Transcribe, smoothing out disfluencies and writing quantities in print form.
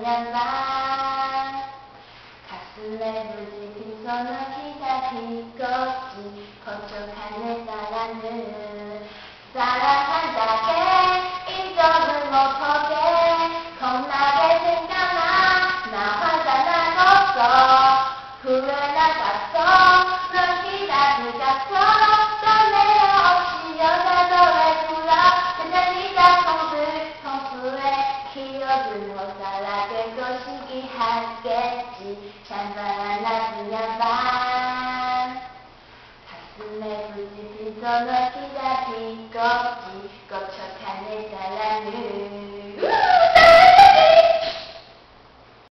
난 밤 가슴에 부딪힌 손을 기다리겠지. 거룩한 내 사랑을 사랑한다게 인정을 못하게 겁나게 생각나. 나 화가 나겠어. 후회 나갔어. 널 기다리겠어. 떠내려 없이 여자도 왜 불러. 그냥 네가 평소에 기억을 못 살아게 거시기 하겠지. 찬바람 나쁘면 밤 가슴에 부딪힌 손을 기다리겠지. 꺾쳐간 내 사랑을